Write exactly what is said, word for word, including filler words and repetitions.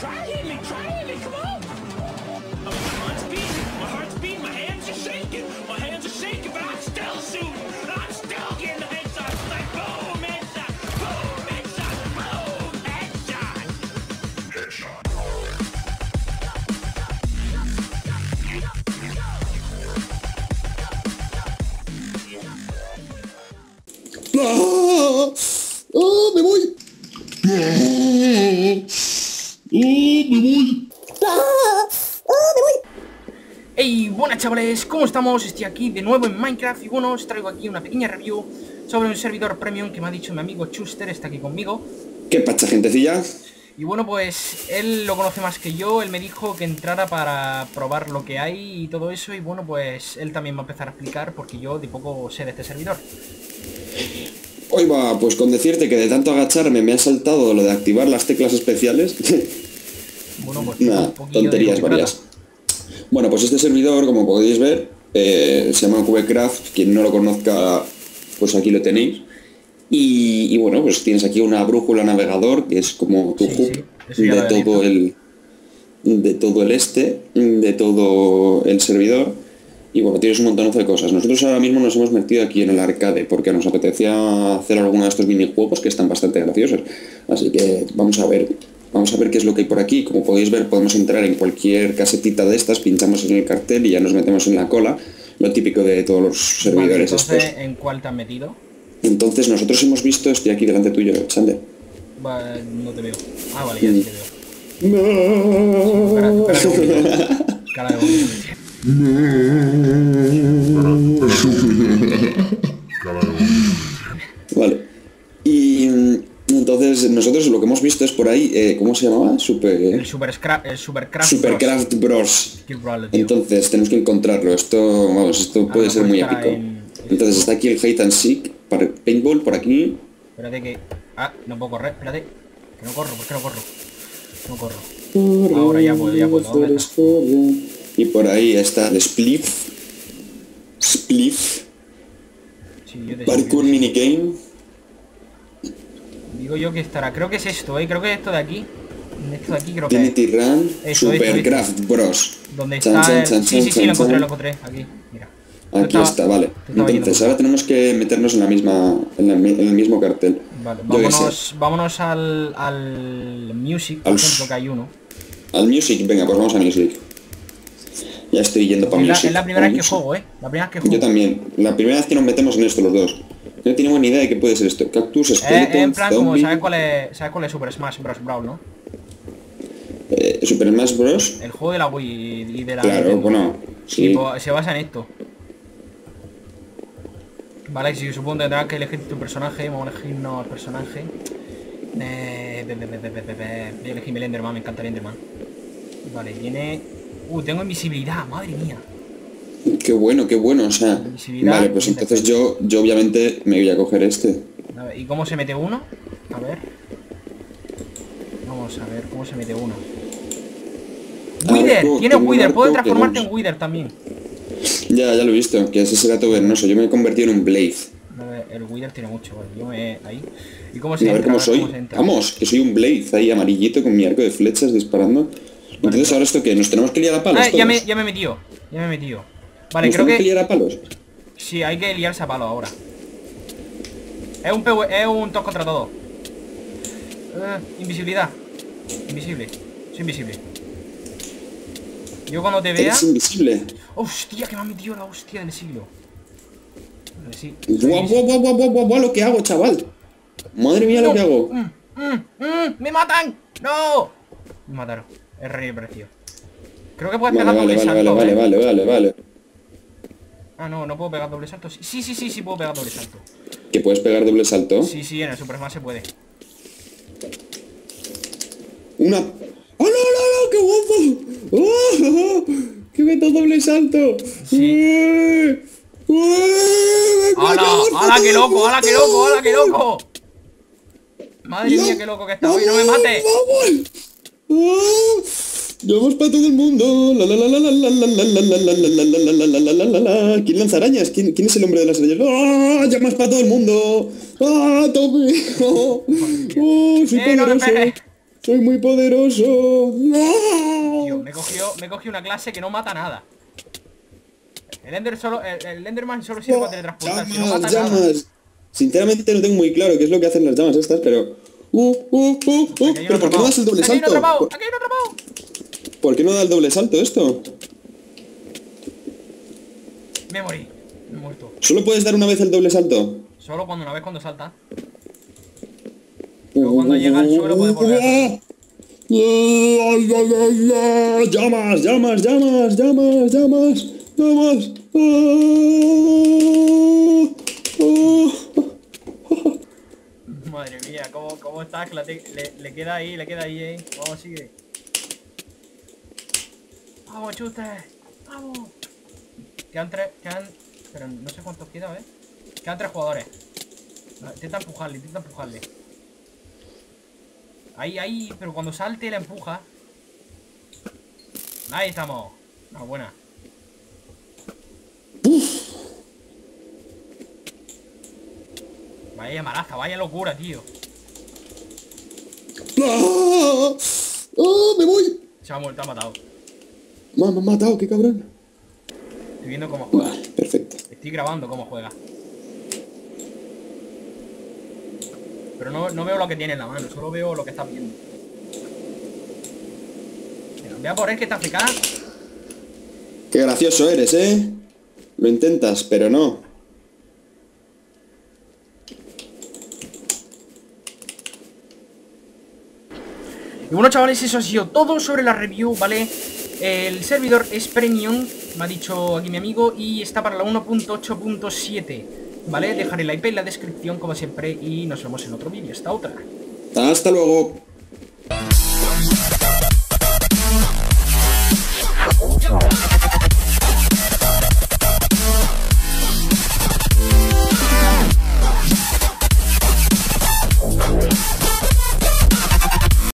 Try hitting me, try hitting me, come on! My heart's beating, my heart's beating, my hands are shaking, my hands are shaking, but I'm still shooting! I'm still getting the headshots! Like boom, headshot, boom, headshot, boom, headshot! Headshot. ¡Ah! ¡Ah! ¡Me voy! ¡Ah! ¡Oh, me voy! ¡Ah! ¡Ah, me voy! Hey, buenas chavales, ¿cómo estamos? Estoy aquí de nuevo en Minecraft y bueno, os traigo aquí una pequeña review sobre un servidor premium que me ha dicho mi amigo Chuster, está aquí conmigo. ¿Qué pacha, gentecilla? Y bueno, pues él lo conoce más que yo, él me dijo que entrara para probar lo que hay y todo eso. Y bueno, pues él también va a empezar a explicar porque yo de poco sé de este servidor. Hoy va, pues con decirte que de tanto agacharme me ha saltado lo de activar las teclas especiales. Bueno, pues Nada, un poquillo tonterías de lo que varias. trata. Bueno, pues este servidor, como podéis ver, eh, se llama Cubecraft. Quien no lo conozca, pues aquí lo tenéis. Y, y bueno, pues tienes aquí una brújula navegador, que es como tu Sí, hub sí, eso ya lo de había todo visto. el de todo el este, de todo el servidor. Y bueno, tienes un montón de cosas. Nosotros ahora mismo nos hemos metido aquí en el arcade porque nos apetecía hacer alguno de estos minijuegos que están bastante graciosos. Así que vamos a ver, vamos a ver qué es lo que hay por aquí. Como podéis ver, podemos entrar en cualquier casetita de estas, pinchamos en el cartel y ya nos metemos en la cola. Lo típico de todos los servidores Vale, entonces, estos. ¿en cuál te has metido? Entonces nosotros hemos visto, estoy aquí delante tuyo, Chander. Va, no te veo. Ah, vale, ya sí te veo. No. Cara, cara de bonito. Cara de bonito. Vale. Y mm, entonces nosotros lo que hemos visto es por ahí, eh, ¿cómo se llamaba? Super... El Super Scra el Supercraft Supercraft Bros. Qué probable, tío. Entonces tenemos que encontrarlo. Esto, vamos, esto puede no ser puede muy estar épico. en- Entonces está aquí el Hide and Seek para paintball por aquí. Espérate que... Ah, no puedo correr, espérate. Que no corro, ¿por qué no corro? No corro. Ahora ya puedo, ya puedo. ¿Dónde está? Y por ahí está el Spliff. Spliff. Sí, yo te Parkour sigo. minigame. Digo yo que estará. Creo que es esto, ¿eh? Creo que es esto de aquí. Esto de aquí creo que es. Trinity Run. Esto, esto, Supercraft Bros. Donde Chan, está chan, el... chan, Sí, sí, chan, sí, lo chan, encontré, chan. lo encontré. Aquí, mira. Aquí Estaba- está, vale. estaba yendo Entonces por ahora acá. tenemos que meternos en la misma, en, la mi- en el mismo cartel. Vale, Yo qué sé. vámonos, vámonos al, al Music, por Al- ejemplo, que hay uno. Al Music, venga, pues vamos a Music. Ya estoy yendo para Es la, Music. es la primera vez que Music. juego, ¿eh? La primera vez que juego. Yo también. La primera vez que nos metemos en esto los dos. No tenemos ni idea de qué puede ser esto. Cactus, Eh, Skeleton, eh, en plan, como Zombie, sabes cuál es, sabes cuál es Super Smash Bros. Brawl, ¿no? eh, Super Smash Bros. El juego de la Wii y de la Claro, Nintendo. bueno, Sí, sí. pues, se basa en esto. Vale, si supongo que tendrás que elegir tu personaje, vamos a elegirnos al personaje. Eh, be, be, be, be, be, be, be. Voy a elegirme el Enderman, me encanta el Enderman. Vale, tiene... Uh, tengo invisibilidad, madre mía. Qué bueno, qué bueno, o sea. Invisibilidad Vale, pues y entonces yo, yo obviamente me voy a coger este. A ver, ¿y cómo se mete uno? A ver. Vamos a ver cómo se mete uno. A ver, Wither, ¿cómo- tiene cómo Wither, marco puedes que transformarte no? en Wither también. Ya, ya lo he visto, que ese será todo vernoso. Yo me he convertido en un Blade. A ver, el Wither tiene mucho, vale, yo me... ahí. ¿Y cómo se A ver entra? cómo A ver soy. cómo se entra. Vamos, que soy un Blade ahí amarillito con mi arco de flechas disparando. Entonces, ¿ahora esto qué? ¿Nos tenemos que liar a palos Ah, ya me, todos? ya me he metido, ya me he metido. Vale, ¿Nos creo tenemos que que... liar a palos? Sí, hay que liarse a palo ahora. Es un P V, es un dos contra todo. Eh, invisibilidad. Invisible. Soy invisible. Yo cuando te vea... Eres invisible. Hostia, que me ha metido la hostia del siglo. Vale, sí. Guau, guau, guau, guau, guau, guau, guau, lo que hago, chaval. Madre mía, lo que hago. Mm, mm, mm, ¡Me matan! ¡No! Me mataron. Es re precio. Creo que puedes Vale, pegar vale, doble vale, salto, vale, ¿eh? vale, vale, vale. Ah, no, no puedo pegar doble salto. Sí, sí, sí, sí puedo pegar doble salto. Que puedes pegar doble salto. Sí, sí, en el Super Smash se puede. Una... ¡Oh, no, no, no! ¡Qué guapo! ¡Oh! ¡Que meto doble salto! Sí. ¡Ué! ¡Ué! ¡Hala! ¡Hala, qué loco! ¡Hala, qué loco! ¡Hala, qué loco! Madre mía, qué loco que está hoy. ¡No me mates! ¡Vamos! ¡Oh! ¡Vamos para todo el mundo! ¡La, la, la, la, la, la, la, la, la, la, la, la, la, la, la, la, la, la, la! ¿Quién lanza arañas? ¿Quién, ¿Quién es el hombre de las arañas? ¡Ah! ¡Llamas para todo el mundo! ¡Ah! ¡Tope! ¡Oh! ¡Oh! ¡Soy ¡Eh, no me poderoso! pegues! Soy muy poderoso. Tío, me cogió, me cogió una clase que no mata nada. El Ender solo, el, el Enderman solo sirve para teletransportar, si no Llamas, mata nada. llamas. Sinceramente no tengo muy claro qué es lo que hacen las llamas estas, pero... Uh, uh, uh, uh. Aquí hay Pero un ¿por qué no das el doble atrapado. Aquí hay un salto? atrapado, ¿Por, aquí hay un atrapado. por qué no da el doble salto esto? Me morí, me he muerto. ¿Solo puedes dar una vez el doble salto? Solo cuando una vez cuando salta. Luego cuando llega al suelo puede volver a saltar. Llamas, llamas, llamas, llamas, llamas, llamas. Madre mía, ¿cómo, cómo estás? Que la te- le, le queda ahí, le queda ahí, eh. Vamos, sigue. Vamos, chute. Vamos. Quedan tres, quedan... Pero no sé cuántos queda, ¿eh? Quedan tres jugadores. Vale, intenta empujarle, intenta empujarle. Ahí, ahí, pero cuando salte la empuja. Ahí estamos. No, buena. Vaya maraza, vaya locura, tío. ¡Ah! ¡Ah! ¡Me voy! Se ha muerto, ha matado. Me han matado, qué cabrón. Estoy viendo cómo juega. Perfecto. Estoy grabando cómo juega. Pero no, no veo lo que tiene en la mano, solo veo lo que está viendo. Mira, voy a poner que está F K. Qué gracioso eres, ¿eh? Lo intentas, pero no. Y bueno, chavales, eso ha sido todo sobre la review, ¿vale? El servidor es premium, me ha dicho aquí mi amigo, y está para la uno punto ocho punto siete, ¿vale? Dejaré la I P en la descripción, como siempre, y nos vemos en otro vídeo. Hasta otra. Hasta luego.